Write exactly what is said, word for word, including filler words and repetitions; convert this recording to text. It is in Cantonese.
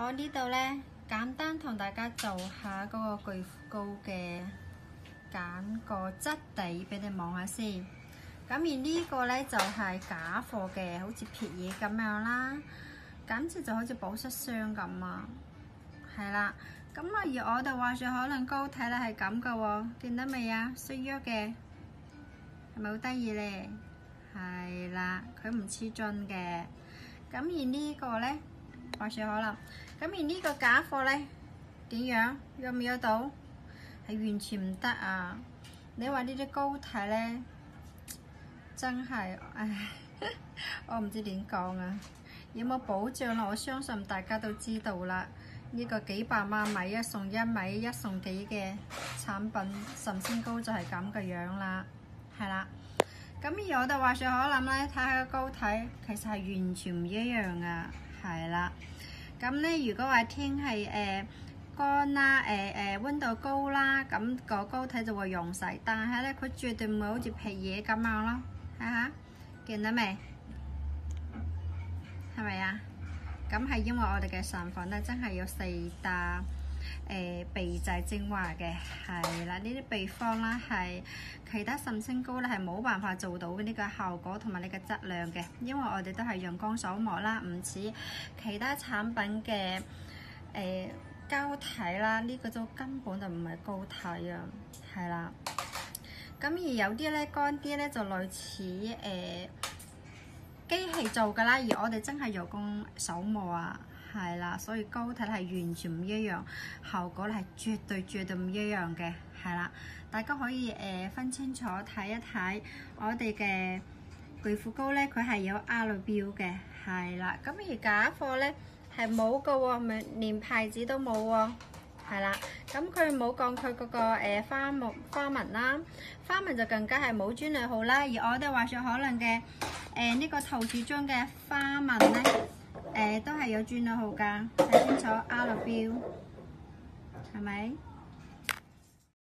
我呢度呢，簡單同大家做下嗰個巨富膏嘅揀個質地俾你望下先。咁而呢個呢，就係、是、假貨嘅，好似撇嘢咁樣啦，簡直就好似保濕霜咁啊！係啦，咁啊而我哋話說可能膏體咧係咁噶喎，見到未啊？衰弱嘅，係咪好得意呢？係啦，佢唔黐樽嘅。咁而呢個呢，話說可能，咁而呢個假貨呢，點樣？約唔約到？係完全唔得啊！你話呢啲膏體呢，真係，唉，我唔知點講啊！有冇保障啦？我相信大家都知道啦。呢個幾百蚊買一送一，買一送幾嘅產品，神仙膏就係咁嘅樣啦，係啦。咁而我哋話說可能咧，睇下個膏體，其實係完全唔一樣啊，係啦。咁咧，如果話天係誒乾啦，誒誒溫度高啦，咁個膏體就會溶晒，但係咧佢絕對唔會好似皮嘢咁樣咯，睇下見到未？係咪啊？咁係因為我哋嘅sản品咧，真係有四大誒秘製精華嘅，係啦，呢啲秘方啦係其他神仙膏咧係冇辦法做到嘅呢個效果同埋呢個質量嘅，因為我哋都係用乾手膜啦，唔似其他產品嘅誒膠體啦，呢個就根本就唔係膏體啊，係啦。咁而有啲咧乾啲咧就類似誒機器做㗎啦，而我哋真係用工手磨啊，係啦，所以膏體係完全唔一樣，效果係絕對絕對唔一樣嘅，係啦，大家可以誒、呃、分清楚睇一睇我哋嘅巨富膏咧，佢係有阿魯標嘅，係啦，咁而假貨咧係冇㗎喎，咪連牌子都冇喎。係啦，咁佢冇講佢嗰個誒、呃、花木花紋啦，花紋就更加係冇專利號啦。而我哋話說可能嘅誒呢個陶瓷樽嘅花紋咧，誒、呃、都係有專利號㗎，睇清楚 R 標係咪？